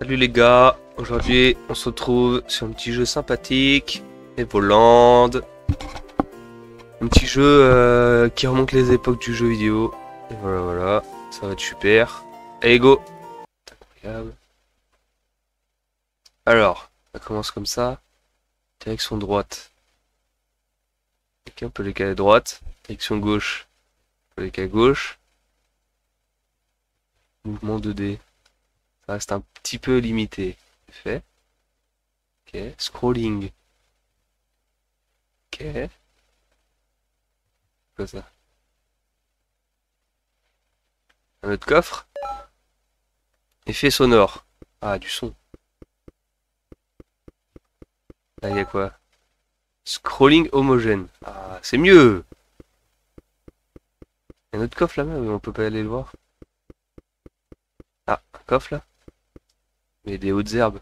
Salut les gars, aujourd'hui on se retrouve sur un petit jeu sympathique, Evoland. Un petit jeu qui remonte les époques du jeu vidéo. Et voilà, voilà, ça va être super. Allez go. Incroyable. Alors, ça commence comme ça. Direction droite. Ok, on peut les caler à droite. Direction gauche. On peut les caler à gauche. Mouvement 2D. Ça reste un petit peu limité. C'est fait. Ok. Scrolling. Ok. Quoi ça? Un autre coffre. Effet sonore. Ah, du son. Là, il y a quoi? Scrolling homogène. Ah, c'est mieux! Il y a un autre coffre là-bas, mais on peut pas aller le voir. Ah, un coffre là? Mais des hautes herbes.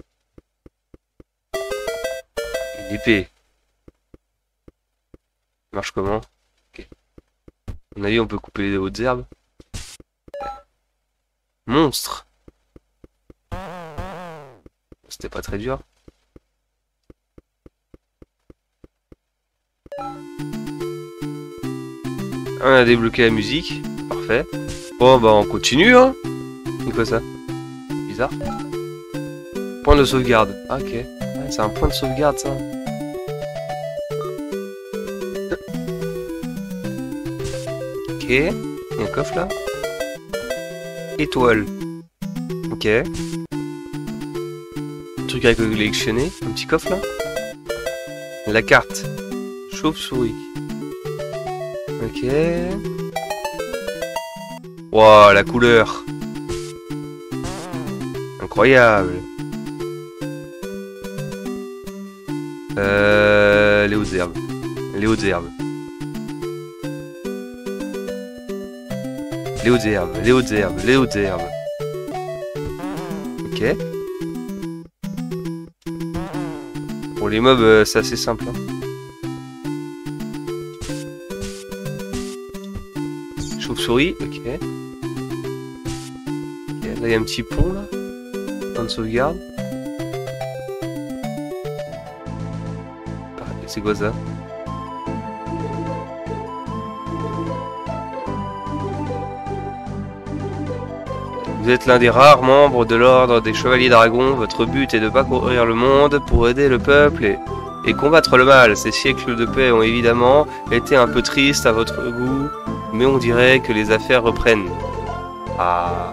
Une épée. Ça marche comment? Ok. À mon avis, on peut couper les hautes herbes. Monstre! C'était pas très dur. On a débloqué la musique. Parfait. Bon, bah, on continue, hein. C'est quoi ça? Bizarre. Point de sauvegarde. Ah, ok. Ouais, c'est un point de sauvegarde, ça. Ok. Il y a un coffre, là. Étoile. Ok. Un truc à collectionner. Un petit coffre, là. La carte. Chauve-souris. Ok. Wow, la couleur. Incroyable. Les hautes herbes. Les hautes herbes. Les hautes herbes. Les hautes herbes. Les hautes herbes. Ok. Pour les mobs, c'est assez simple. Hein. Chauve-souris, ok. Ok, là il y a un petit pont là. Point de sauvegarde. Ah, c'est quoi ça? Vous êtes l'un des rares membres de l'ordre des Chevaliers Dragons. Votre but est de parcourir le monde pour aider le peuple et combattre le mal. Ces siècles de paix ont évidemment été un peu tristes à votre goût, mais on dirait que les affaires reprennent. Ah.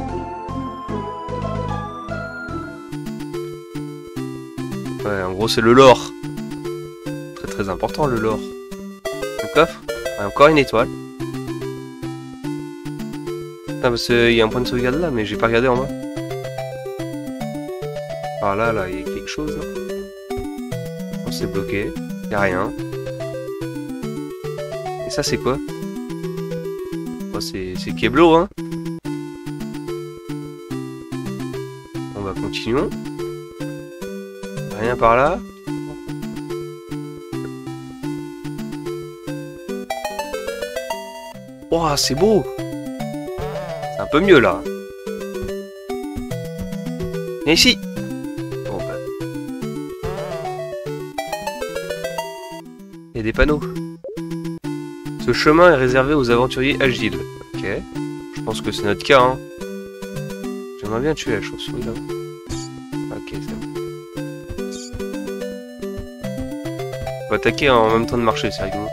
Ouais, en gros c'est le lore. Très très important le lore. Un coffre. Ouais, encore une étoile. Ah, parce qu'il y a un point de sauvegarde là, mais j'ai pas regardé en bas. Alors là, il y a quelque chose. Là. On s'est bloqué. Il y a rien. Et ça, c'est quoi? Oh, c'est Keblo, hein. On va continuer. Rien par là. Oh, c'est beau! C'est un peu mieux là. Viens ici. Bon bah. Il y a des panneaux. Ce chemin est réservé aux aventuriers agiles. Ok. Je pense que c'est notre cas. Hein. J'aimerais bien tuer la chauve-souris là. Ok, c'est bon. On va attaquer en même temps de marcher, c'est rigolo.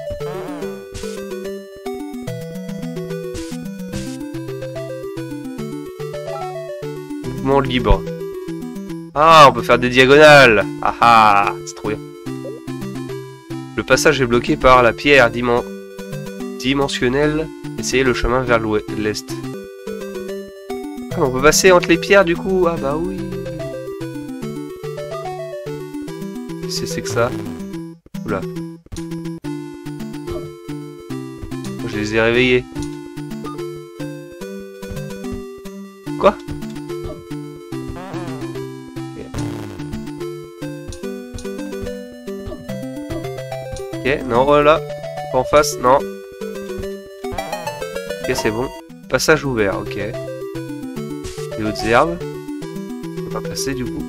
Libre. Ah, on peut faire des diagonales. Ah ah, c'est trop bien. Le passage est bloqué par la pierre dimensionnelle. Essayez le chemin vers l'est. Ah, on peut passer entre les pierres du coup. Ah bah oui. Qu'est-ce que c'est que ça? Oula. Je les ai réveillés. Quoi? Ok, non, voilà. Pas en face, non. Ok, c'est bon. Passage ouvert, ok. Les hautes herbes. pas passer du coup.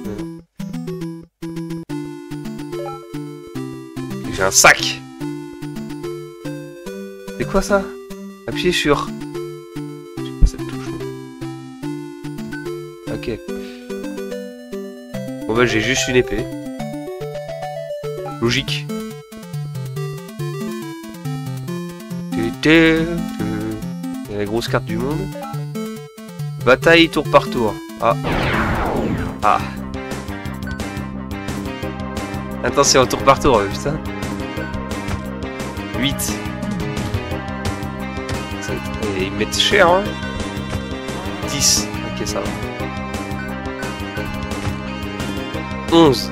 J'ai un sac. C'est quoi ça? Appuyez sur. Je sais pas cette touche. Ok. Bon bah j'ai juste une épée. Logique. Il y a la grosse carte du monde. Bataille tour par tour. Ah. Ah. Attention, tour par tour, putain. 8. Ils mettent cher, hein. 10. Ok, ça va. 11.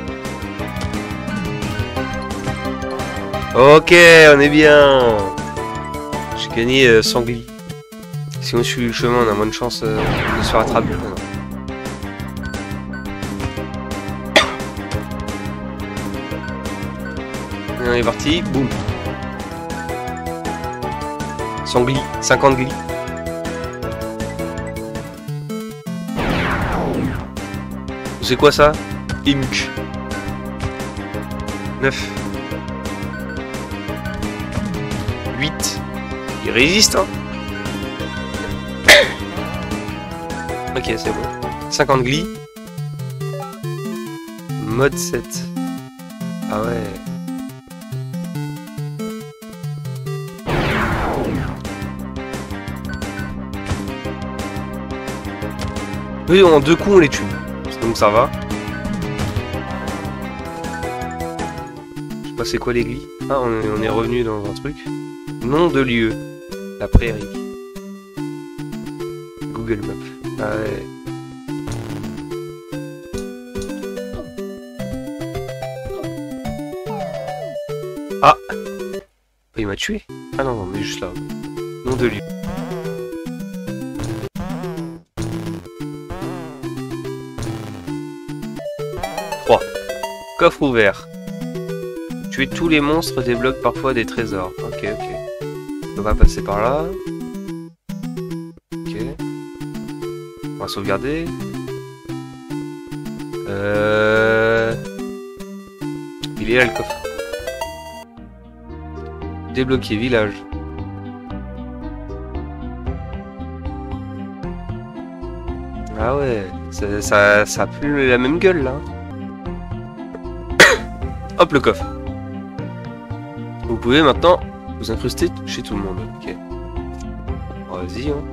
Ok, on est bien. J'ai gagné Sanglier. Si on suit le chemin, on a moins de chance de se faire attraper. Non. On est parti, boum. Sanglier, 50 glis. C'est quoi ça? Imk. 9. 8. Il résiste, hein. Ok, c'est bon. 50 glis. Mode 7. Ah ouais. Oui, en 2 coups on les tue. Donc ça va. Je sais pas c'est quoi les glis. Ah, on est revenu dans un truc. Nom de lieu. La prairie. Google Maps. Ah ouais. Ah. Il m'a tué. Ah non, non, mais juste là. Nom de lieu. Coffre ouvert. Tuer tous les monstres débloque parfois des trésors. Ok, ok. On va passer par là. Ok. On va sauvegarder. Il est là le coffre. Débloquer village. Ah ouais, ça a plus la même gueule là. Hop le coffre. Vous pouvez maintenant vous incruster chez tout le monde. Ok. Oh, vas-y. Hein.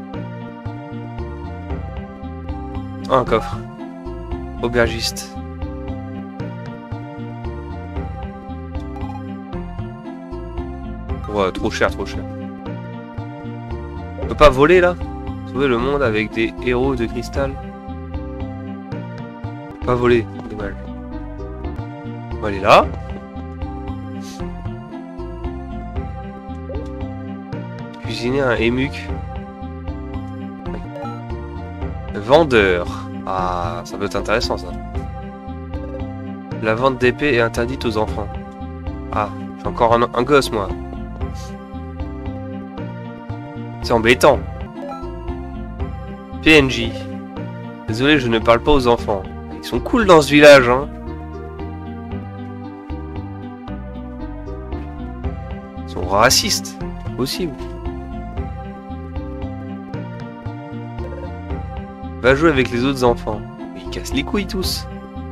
Oh, un coffre. Aubergiste. Ouais, trop cher, trop cher. On peut pas voler là? Sauver le monde avec des héros de cristal. Pas voler, dommage. On va aller là. Cuisiner un émuc. Vendeur. Ah, ça peut être intéressant ça. La vente d'épée est interdite aux enfants. Ah, j'ai encore un gosse moi. C'est embêtant. PNJ. Désolé, je ne parle pas aux enfants. Ils sont cool dans ce village, hein. Ils sont racistes. C'est possible. Va jouer avec les autres enfants. Ils cassent les couilles tous.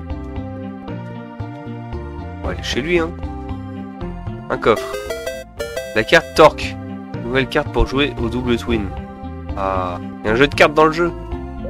On va aller chez lui, hein. Un coffre. La carte Torque. Nouvelle carte pour jouer au double twin. Ah, il y a un jeu de cartes dans le jeu.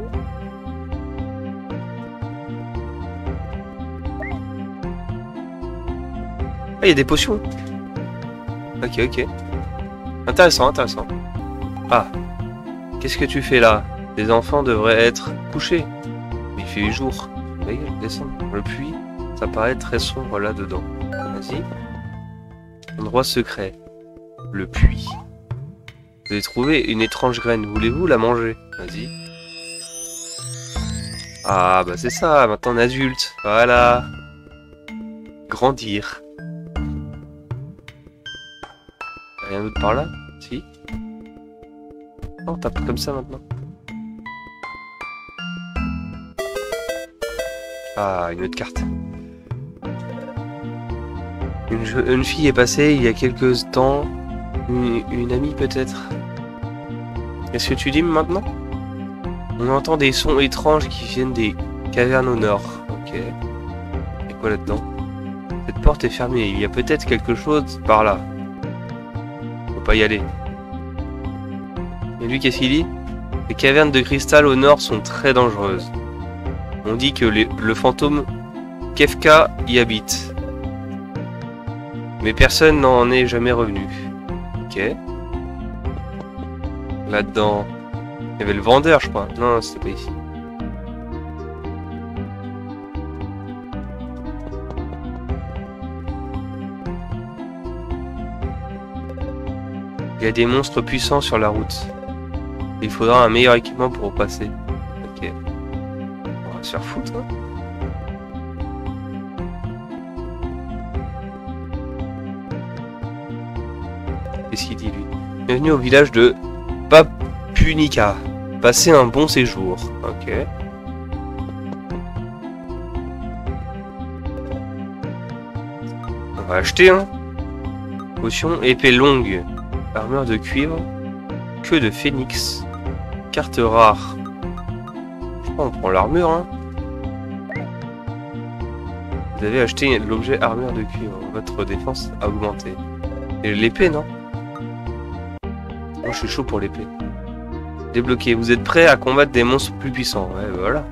Ah, il y a des potions. Ok, ok. Intéressant, intéressant. Ah, qu'est-ce que tu fais là? Les enfants devraient être couchés. Mais il fait jour. Oui, descends. Le puits, ça paraît très sombre là-dedans. Vas-y. Endroit secret. Le puits. Vous avez trouvé une étrange graine. Voulez-vous la manger? Vas-y. Ah, bah c'est ça. Maintenant on est adulte. Voilà. Grandir. Rien d'autre par là? Si. Oh, on tape comme ça maintenant. Ah, une autre carte. Une fille est passée il y a quelques temps. Une amie peut-être. Qu'est-ce que tu dis maintenant? On entend des sons étranges qui viennent des cavernes au nord. Ok. Et quoi là-dedans? Cette porte est fermée. Il y a peut-être quelque chose par là. Faut pas y aller. Et lui, qu'est-ce qu'il dit? Les cavernes de cristal au nord sont très dangereuses. On dit que le fantôme Kefka y habite. Mais personne n'en est jamais revenu. Ok. Là-dedans... Il y avait le vendeur, je crois. Non, c'était pas ici. Il y a des monstres puissants sur la route. Il faudra un meilleur équipement pour passer. Ok. On va se faire foutre, hein. Qu'est-ce qu'il dit, lui? Bienvenue au village de Papunica. Passez un bon séjour. Ok. On va acheter, hein. Potion, épée longue. Armure de cuivre. Queue de phénix. Carte rare. Je crois qu'on prend l'armure, hein. Vous avez acheté l'objet armure de cuivre. Votre défense a augmenté. Et l'épée, non? Moi, je suis chaud pour l'épée. Débloqué. Vous êtes prêt à combattre des monstres plus puissants. Ouais, voilà.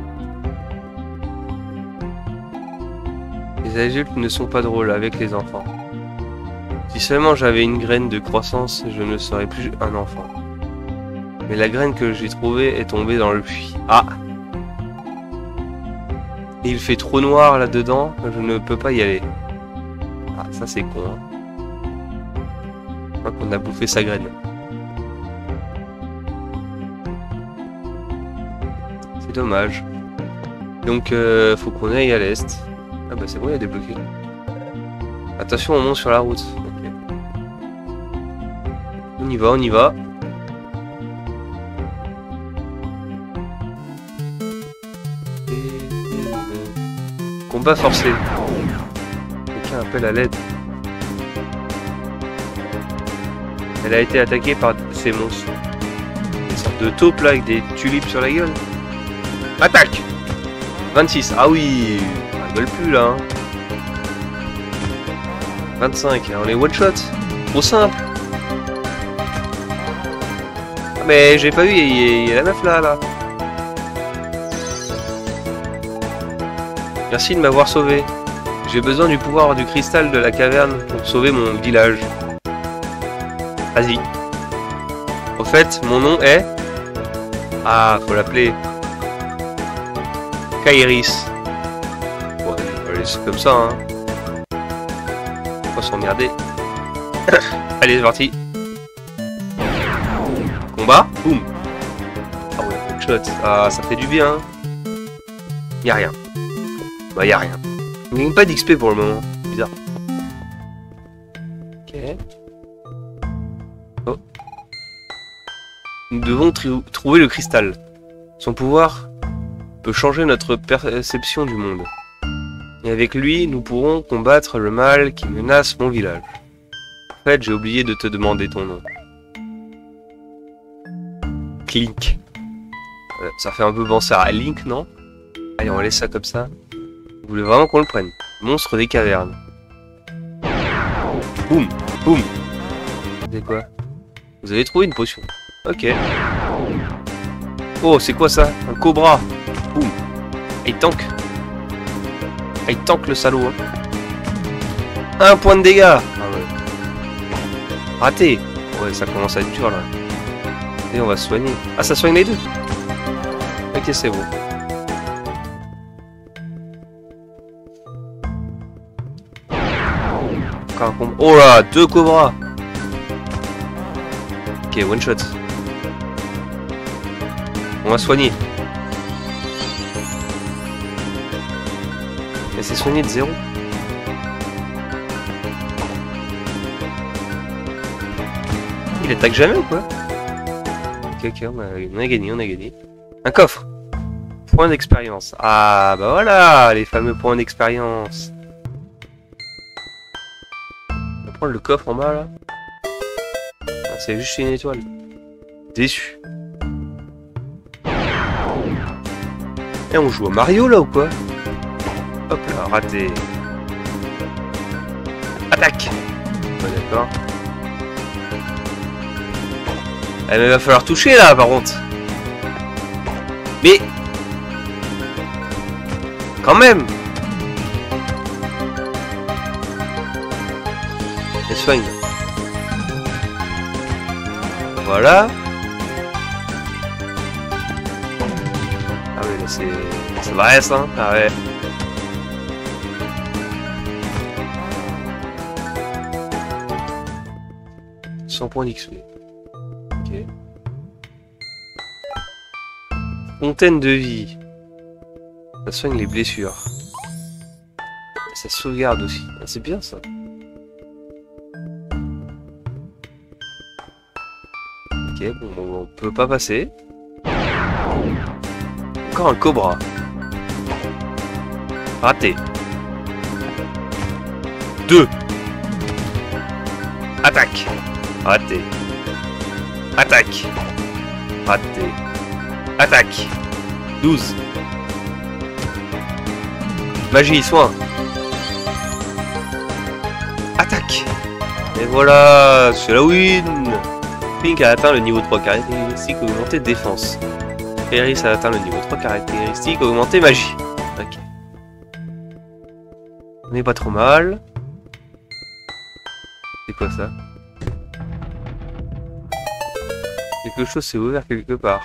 Les adultes ne sont pas drôles avec les enfants. Si seulement j'avais une graine de croissance, je ne serais plus un enfant. Mais la graine que j'ai trouvée est tombée dans le puits. Ah! Et il fait trop noir là-dedans, je ne peux pas y aller. Ah, ça c'est con, hein. Je crois qu'on a bouffé sa graine. C'est dommage. Donc, faut qu'on aille à l'est. Ah bah c'est bon, il y a débloqué. Attention, on monte sur la route. Okay. On y va, on y va. Combat forcé. Quelqu'un appelle à l'aide. Elle a été attaquée par ces monstres. Une sorte de taupe là avec des tulipes sur la gueule. Attaque! 26. Ah oui! On rigole plus là. Hein. 25. On est one shot. Trop simple. Ah, mais j'ai pas vu, il y a la meuf là. Merci de m'avoir sauvé. J'ai besoin du pouvoir du cristal de la caverne pour sauver mon village. Vas-y. Au fait, mon nom est... Ah, faut l'appeler... Kairis. Ouais, allez, c'est comme ça, hein. Faut s'emmerder. Allez, c'est parti. Combat. Boum. Ah ouais, one shot. Ah, ça fait du bien. Y'a rien. Bah, y'a rien. Il n'y a pas d'XP pour le moment. Bizarre. Ok. Oh. Nous devons trouver le cristal. Son pouvoir peut changer notre perception du monde. Et avec lui, nous pourrons combattre le mal qui menace mon village. En fait, j'ai oublié de te demander ton nom. Clink. Ça fait un peu penser à Link, non? Allez, on laisse ça comme ça. Vous voulez vraiment qu'on le prenne? Monstre des cavernes. Boum, boum. C'est quoi? Vous avez trouvé une potion. Ok. Oh, c'est quoi ça? Un cobra. Boum. Il tank. Il tank le salaud. Hein. 1 point de dégâts. Ah ouais. Raté. Ouais, ça commence à être dur là. Et on va se soigner. Ah, ça soigne les deux. Ok, c'est bon. Oh là, 2 cobras. Ok, one shot. On va soigner. Et c'est soigné de 0. Il attaque jamais ou quoi? Ok, on a gagné, on a gagné. Un coffre. Point d'expérience. Ah bah voilà, les fameux points d'expérience. On va prendre le coffre en bas là. Ah, c'est juste une étoile. Déçu. Et on joue à Mario là ou quoi? Hop là, raté. Attaque. Ouais, d'accord. Eh, mais va falloir toucher là par contre. Mais quand même. Elle soigne. Voilà. Ah oui là c'est vrai ça. Ah ouais. Sans point d'XP. Ok. Fontaine de vie. Ça soigne les blessures. Ça sauvegarde aussi. Ah, c'est bien ça. Ok, bon, on peut pas passer. Encore un cobra. Raté. 2. Attaque. Raté. Attaque. Raté. Attaque. 12. Magie, soin. Attaque. Et voilà, c'est la win. Pink a atteint le niveau 3 caractéristique augmenté défense. Eris a atteint le niveau 3 caractéristique augmenté magie. Ok. On est pas trop mal. C'est quoi ça? Quelque chose s'est ouvert quelque part.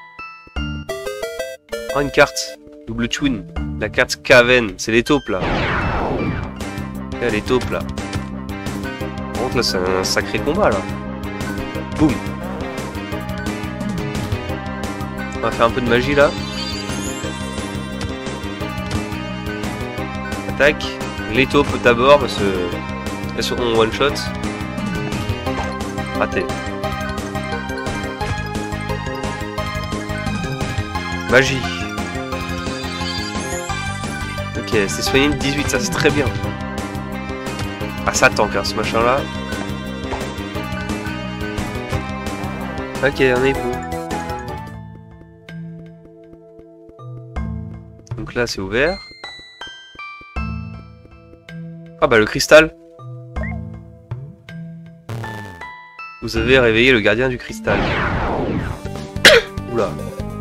Oh, une carte. Double twin. La carte Caven. C'est les taupes là. Là, les taupes là. Par contre là c'est un sacré combat là. Boum. On va faire un peu de magie là. Attaque. Les taupes d'abord parce que elles seront one shot. Raté. Magie. Ok, c'est soigné de 18, ça c'est très bien. Ah ça tank hein, ce machin là. Ok, on est bon. Donc là c'est ouvert. Ah bah le cristal. Vous avez réveillé le gardien du cristal. Oula.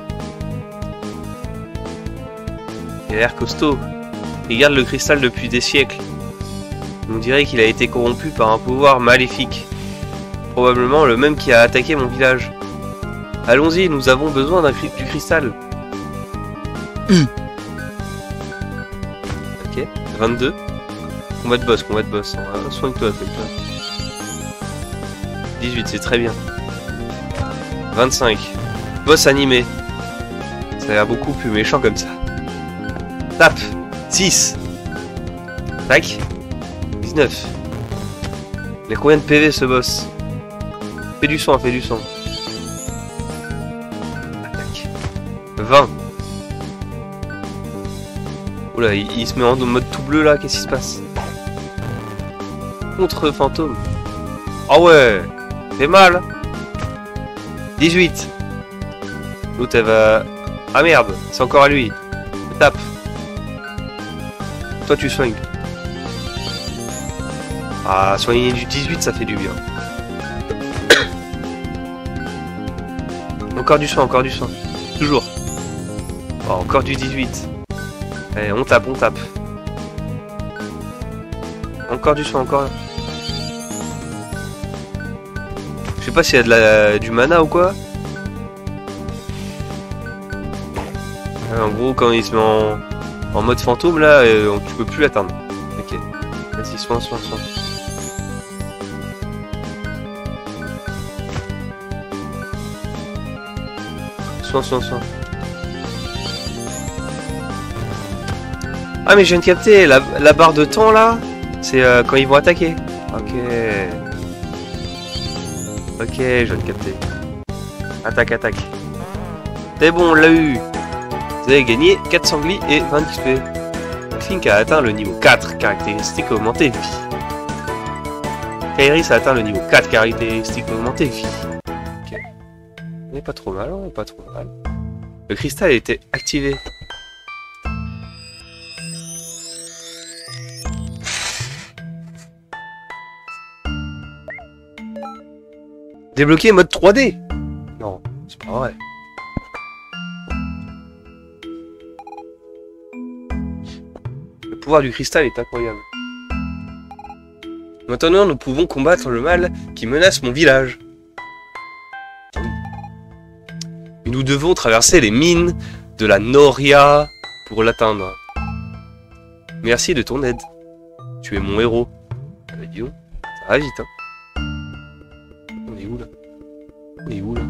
Il a l'air costaud. Il garde le cristal depuis des siècles. On dirait qu'il a été corrompu par un pouvoir maléfique. Probablement le même qui a attaqué mon village. Allons-y, nous avons besoin du cristal. Ok, 22. Combat de boss. Soigne-toi, soigne-toi. 18, c'est très bien. 25. Boss animé. Ça a l'air beaucoup plus méchant comme ça. Tape. 6. Tac. 19. Il a combien de PV ce boss? Fais du sang, fais du sang. Attaque. 20. Oula, il se met en mode tout bleu là, qu'est-ce qui se passe? Contre fantôme. Ah ouais, fait mal. 18. L'autre elle va... Ah merde, c'est encore à lui. Tape. Toi tu soignes. Ah, soigner du 18 ça fait du bien. Encore du soin, encore du soin. Toujours. Oh, encore du 18. Allez, on tape, on tape. Encore du soin, encore. Je sais pas s'il y a du mana ou quoi. En gros, quand il se met en mode fantôme, là, tu peux plus l'atteindre. Ok. Vas-y, soin. Soin. Ah, mais je viens de capter, la barre de temps, là, c'est quand ils vont attaquer. Ok, je viens de capter. Attaque. C'est bon, on l'a eu. Vous avez gagné 4 sangliers et 20 XP. Clink a atteint le niveau 4, caractéristiques augmentées vie. Kairis a atteint le niveau 4, caractéristiques augmentées vie. Ok. On est pas trop mal, on est pas trop mal. Le cristal a été activé. Débloquer mode 3D. Non, c'est pas vrai. Le pouvoir du cristal est incroyable. Maintenant, nous pouvons combattre le mal qui menace mon village. Mais nous devons traverser les mines de la Noria pour l'atteindre. Merci de ton aide. Tu es mon héros. Dis donc, ça va vite, hein. On est où là? On est où là?